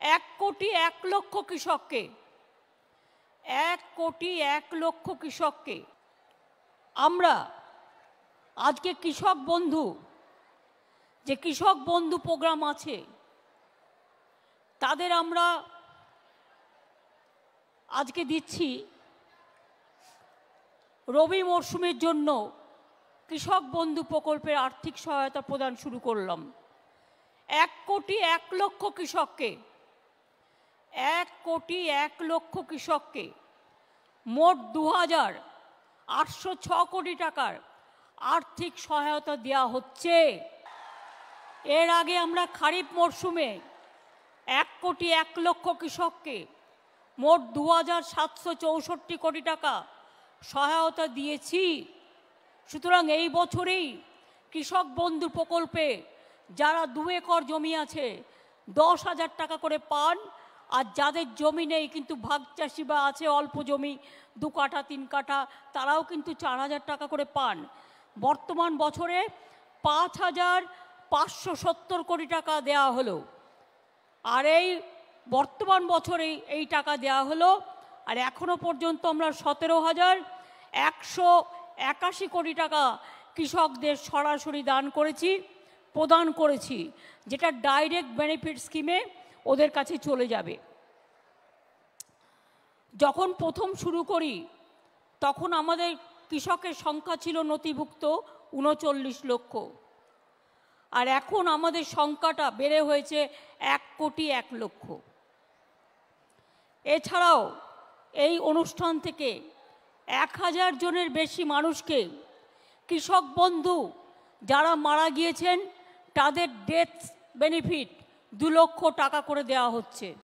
1,01,00,000 কৃষককে 1,01,00,000 কৃষককে আমরা আজকে কৃষক বন্ধু যে কৃষক বন্ধু প্রোগ্রাম আছে তাদের আমরা আজকে দিচ্ছি রবি মরশুমের জন্য কৃষক বন্ধু প্রকল্পের আর্থিক সহায়তা প্রদান শুরু করলাম 1,01,00,000 কৃষককে 1,01,00,000 কৃষককে মোট 2,806 কোটি টাকার আর্থিক সহায়তা দেওয়া হচ্ছে। এর আগে আমরা খারিফ মরশুমে 1,01,00,000 কৃষককে মোট 2,764 কোটি টাকা সহায়তা দিয়েছি। সুতরাং এই বছরেই কৃষক বন্ধু প্রকল্পে যারা 2 একর জমি আছে 10,000 টাকা করে পান, আর যাদের জমি নেই কিন্তু ভাগ চাষি বা আছে অল্প জমি 2 কাঠা 3 কাঠা তারাও কিন্তু 4,000 টাকা করে পান। বর্তমান বছরে 5,570 কোটি টাকা দেওয়া হলো, আর এই বর্তমান বছরেই এই টাকা দেওয়া হলো। আর এখনো পর্যন্ত আমরা 17,181 কোটি টাকা কৃষকদের সরাসরি প্রদান করেছি, যেটা ডাইরেক্ট বেনিফিট স্কিমে ওদের কাছে চলে যাবে। যখন প্রথম শুরু করি তখন আমাদের কৃষকের সংখ্যা ছিল নথিভুক্ত 39 লক্ষ, আর এখন আমাদের সংখ্যাটা বেড়ে হয়েছে 1,01,00,000। এছাড়াও এই অনুষ্ঠান থেকে 1,000 জনের বেশি মানুষকে কৃষক বন্ধু যারা মারা গিয়েছেন তাদের ডেথ বেনিফিট 2 লক্ষ টাকা করে দেওয়া হচ্ছে।